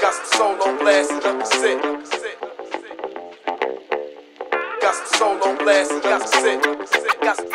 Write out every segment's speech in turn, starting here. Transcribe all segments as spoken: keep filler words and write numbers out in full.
Got some soul on blast, and up the sit. Got some soul on blast, and up the sit. Got some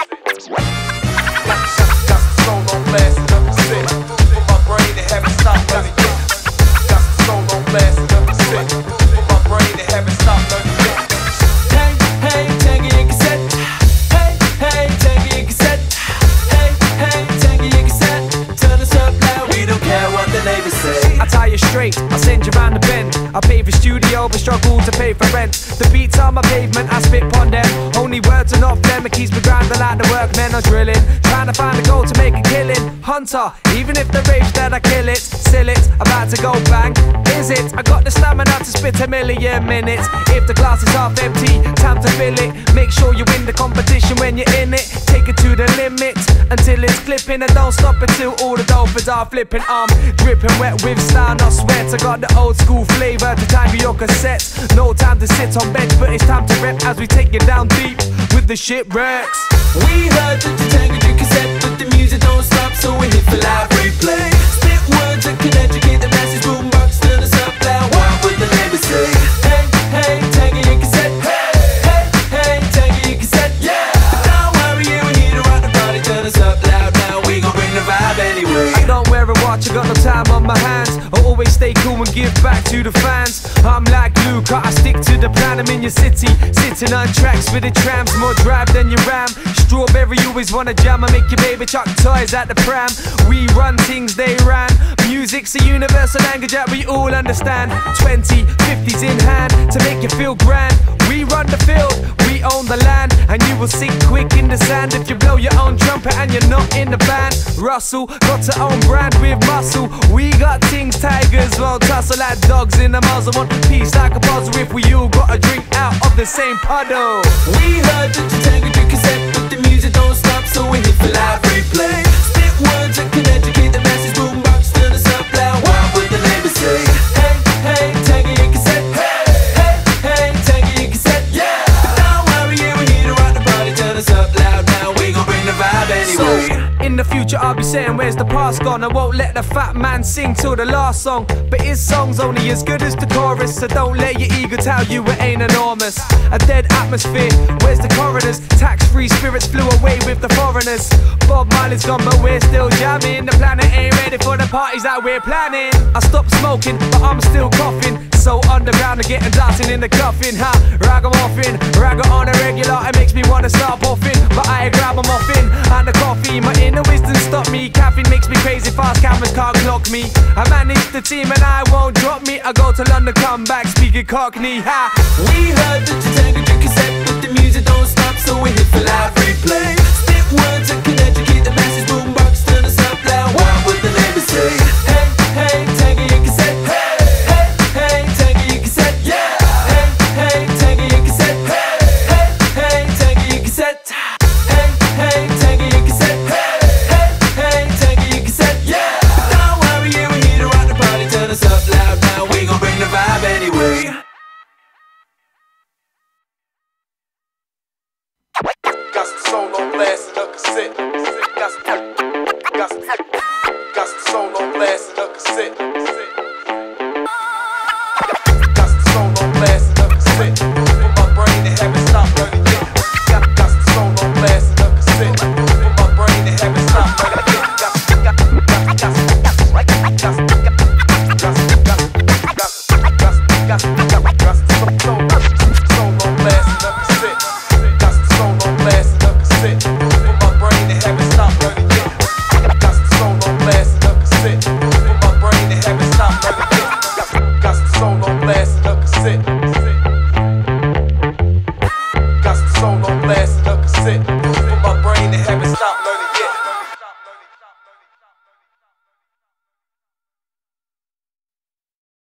soul on blast, and up the sit. Put my brain and haven't stopped learning yet. Got some soul on blast, and up the sit. Put my brain and haven't stopped learning yet. Hey, hey, take it, cassette. Hey, hey, take it, cassette. Hey, hey, take it, cassette. Turn us up loud, we don't care what the neighbors say. I tie you straight, I send you round the bend. I pay for studio, but struggle to pay for rent. The beats on my pavement, I spit upon them. Only words are not them, it keeps me grounded like the workmen are drilling. Trying to find a goal to make a killing. Hunter, even if the rage that I kill it, still it, about to go bang. Is it? I got the stamina to spit a million minutes. If the glass is half empty, time to fill it. Make sure you win the competition when you're in it. Take it to the limit until it's clipping, and don't stop until all the dopers are flipping. I'm dripping wet with style, not sweat. I got the old school flavor to time for your cassettes. No time to sit on bench, but it's time to rep as we take it down deep with the shipwrecks. We heard that you tangled your cassette, but the music don't stop, so we hit for live replay. Spit words that can educate the masses, boombox turn us up loud. What would the neighbors say? Hey, hey, tangle your cassette. Hey, hey, hey, tangle your cassette. Yeah. But don't worry, yeah, we're here to rock the party. Turn us up loud now, we gon' bring the vibe anyway. I don't wear a watch, I got no time on my hands. I always stay cool and give back to the fans. I'm like Luke, I stick to the plan. I'm in your city, sitting on tracks with the trams. More drive than your ram. Strawberry, you always wanna jam. I make your baby chuck toys at the pram. We run things, they ran. Music's a universal language that we all understand. Twenty, fifties in hand to make you feel grand. We run the field, we own the land, and you will sink quick in the sand if you blow your own trumpet and you're not in the band. Russell got to own brand with muscle. We got things, tigers won't tussle like dogs in the muzzle. Want peace like a puzzle if we all got a drink out of the same puddle. We heard that you tangled your cassette, but the music don't stop, so we hit for live replay. Spit words that can educate the masses, boombox turn us up loud. What would the neighbors say? Hey, hey, tangle your cassette. Hey, hey, hey, tangle your cassette. Yeah. But don't worry, yeah, we're here to rock the party. Turn us up loud now, we gon' bring the vibe anyway. So, in the future I'll be saying where's the past gone. I won't let the fat man sing till the last song, but his song's only as good as the chorus. So don't let your ego tell you it ain't enormous. A dead atmosphere, where's the coroners? Tax-free spirits flew away with the foreigners. Bob Marley's gone but we're still jamming. The planet ain't ready for the parties that we're planning. I stopped smoking but I'm still coughing. So underground and getting dancing in the coffin. Ha, ragamuffin, ragga on a regular. It makes me wanna start puffing, but I grab a muffin and a coffee. My inner wisdom stop me. Caffeine makes me crazy, fast cameras can't clock me. I manage the team and I won't drop me. I go to London, come back, speaking Cockney. Ha. We heard that you tangled your cassette, but the music don't stop, so we hit for live replay.